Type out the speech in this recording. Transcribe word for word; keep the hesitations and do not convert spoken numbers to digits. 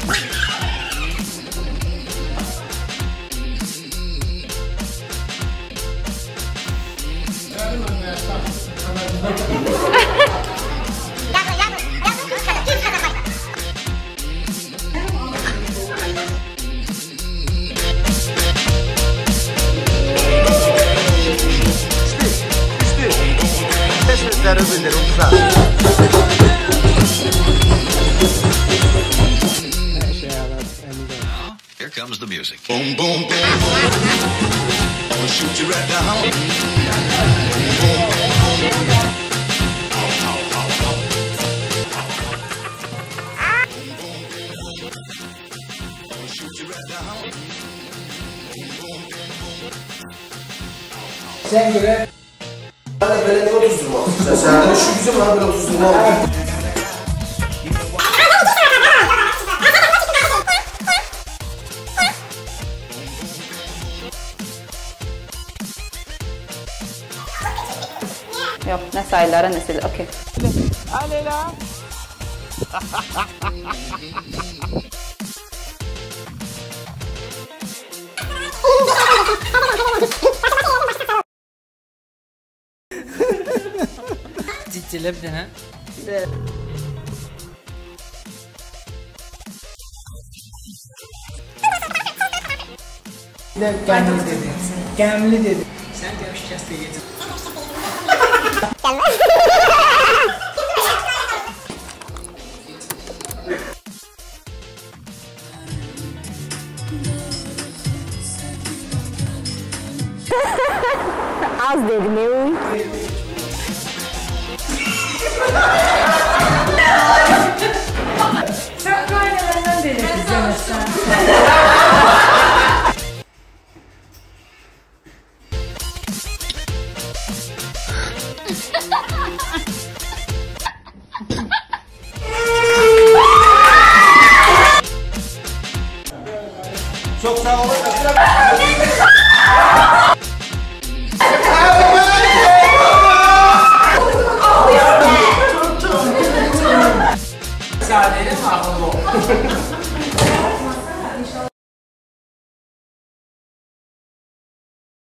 Here comes the music. Boom, boom, boom, boom. I'll shoot you right down. Boom, boom, boom, boom. Ow, ow, ow, ow. Boom, boom, boom, boom. I'll shoot you right down. Boom, boom, boom, boom. Sen göre bana böyle bir otuz lira olsun. Sen senden şu güzel bana bir otuz lira olsun. Yok, ne sayılara ne sayılara, okey. Aleyla. Ciddiyle bir dene. Gemli dedi. Gemli dedi. Sen demiş kəstə yedin. Az dedim, ev. Sen kaynalarından delirtiriz yemezsen. Çok sağ olun.